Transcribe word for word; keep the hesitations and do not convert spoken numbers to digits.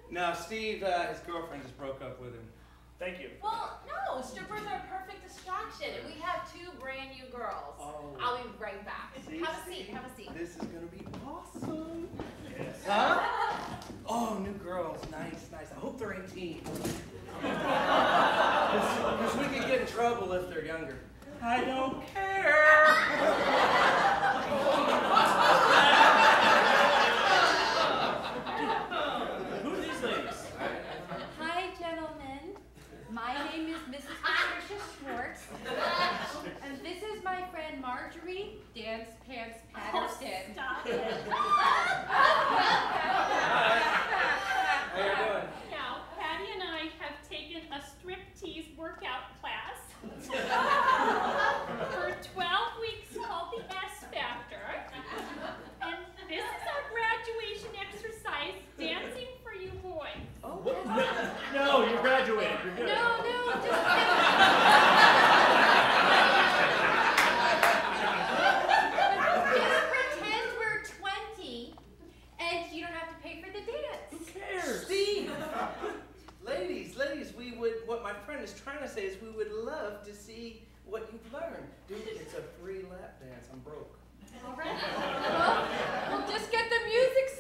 No, Steve, uh, his girlfriend just broke up with him. Thank you. Well, no, strippers are a perfect distraction, and we have two brand new girls. Oh. I'll be right back. See, have a see? seat, have a seat. This is gonna be awesome. Yes. Huh? Oh, new girls, nice, nice. I hope they're eighteen. Because we could get in trouble if they're younger. I don't care. Who are these ladies? Hi, gentlemen. My name is Missus Patricia Schwartz. And this is my friend Marjorie Dance Pants Patterson. Oh, stop it. How you doing? Now, Patty and I have taken a striptease workout class for twelve weeks called the S Factor. And this is our graduation exercise, dancing for you boys. Oh, No, you're graduated. You're good. No, no, just Just pretend we're twenty and you don't have to pay for the dance. who cares? Steve! Ladies, ladies, we would, what my friend is trying to say is we would love to see what you've learned. Dude, it's a free lap dance. I'm broke. All right. Well, we'll just get the music